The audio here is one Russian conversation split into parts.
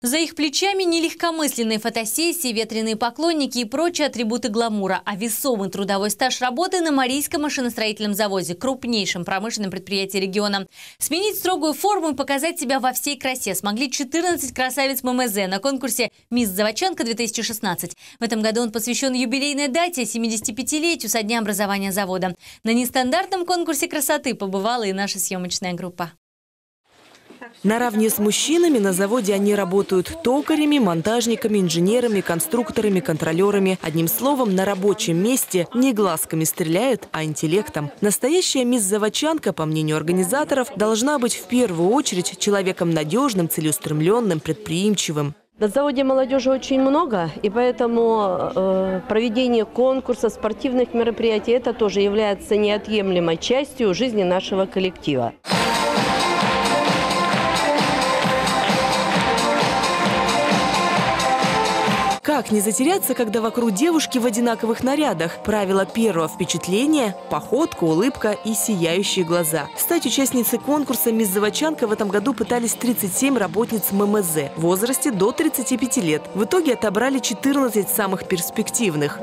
За их плечами нелегкомысленные фотосессии, ветреные поклонники и прочие атрибуты гламура, а весомый трудовой стаж работы на Марийском машиностроительном заводе, крупнейшем промышленном предприятии региона. Сменить строгую форму и показать себя во всей красе смогли 14 красавиц ММЗ на конкурсе «Мисс Заводчанка-2016». В этом году он посвящен юбилейной дате – 75-летию со дня образования завода. На нестандартном конкурсе красоты побывала и наша съемочная группа. Наравне с мужчинами на заводе они работают токарями, монтажниками, инженерами, конструкторами, контролерами. Одним словом, на рабочем месте не глазками стреляют, а интеллектом. Настоящая мисс Заводчанка, по мнению организаторов, должна быть в первую очередь человеком надежным, целеустремленным, предприимчивым. На заводе молодежи очень много, и поэтому проведение конкурса, спортивных мероприятий – это тоже является неотъемлемой частью жизни нашего коллектива. Как не затеряться, когда вокруг девушки в одинаковых нарядах? Правило первого впечатления – походка, улыбка и сияющие глаза. Стать участницей конкурса «Мисс Заводчанка» в этом году пытались 37 работниц ММЗ в возрасте до 35 лет. В итоге отобрали 14 самых перспективных.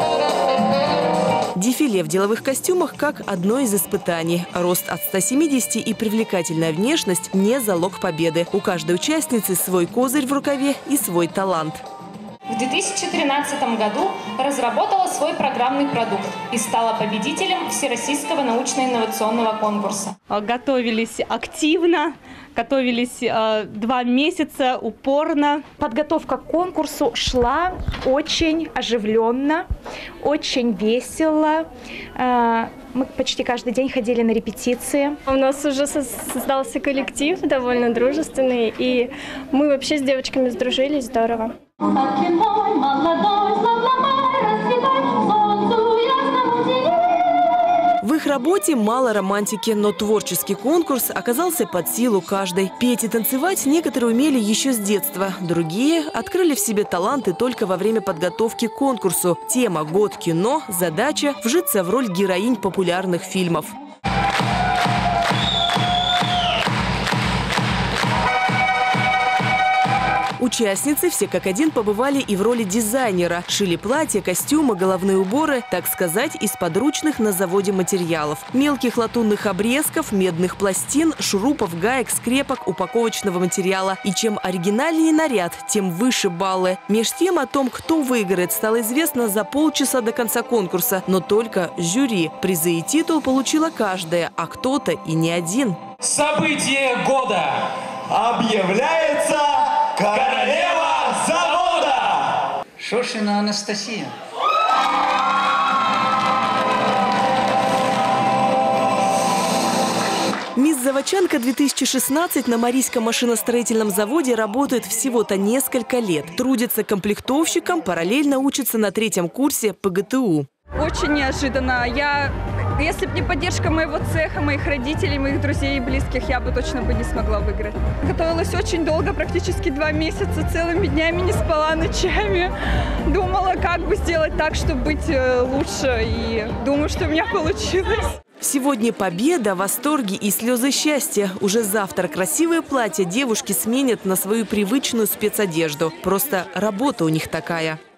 Дефиле в деловых костюмах как одно из испытаний. Рост от 170 и привлекательная внешность – не залог победы. У каждой участницы свой козырь в рукаве и свой талант. В 2013 году разработала свой программный продукт и стала победителем Всероссийского научно-инновационного конкурса. Готовились активно, готовились 2 месяца упорно. Подготовка к конкурсу шла очень оживленно, очень весело. Мы почти каждый день ходили на репетиции. У нас уже создался коллектив довольно дружественный, и мы вообще с девочками сдружились здорово. В их работе мало романтики, но творческий конкурс оказался под силу каждой. Петь и танцевать некоторые умели еще с детства. Другие открыли в себе таланты только во время подготовки к конкурсу. Тема «Год кино», задача – вжиться в роль героинь популярных фильмов. Участницы все как один побывали и в роли дизайнера. Шили платья, костюмы, головные уборы, так сказать, из подручных на заводе материалов. Мелких латунных обрезков, медных пластин, шурупов, гаек, скрепок, упаковочного материала. И чем оригинальнее наряд, тем выше баллы. Меж тем о том, кто выиграет, стало известно за полчаса до конца конкурса. Но только жюри. Призы и титул получила каждая, а кто-то и не один. Событие года объявляется королева завода! Шошина Анастасия. Мисс Заводчанка-2016 на Марийском машиностроительном заводе работает всего-то несколько лет. Трудится комплектовщиком, параллельно учится на 3-м курсе ПГТУ. Очень неожиданно. Если бы не поддержка моего цеха, моих родителей, моих друзей и близких, я бы точно не смогла выиграть. Готовилась очень долго, практически 2 месяца, целыми днями не спала, ночами. Думала, как бы сделать так, чтобы быть лучше, и думаю, что у меня получилось. Сегодня победа, восторги и слезы счастья. Уже завтра красивые платья девушки сменят на свою привычную спецодежду. Просто работа у них такая.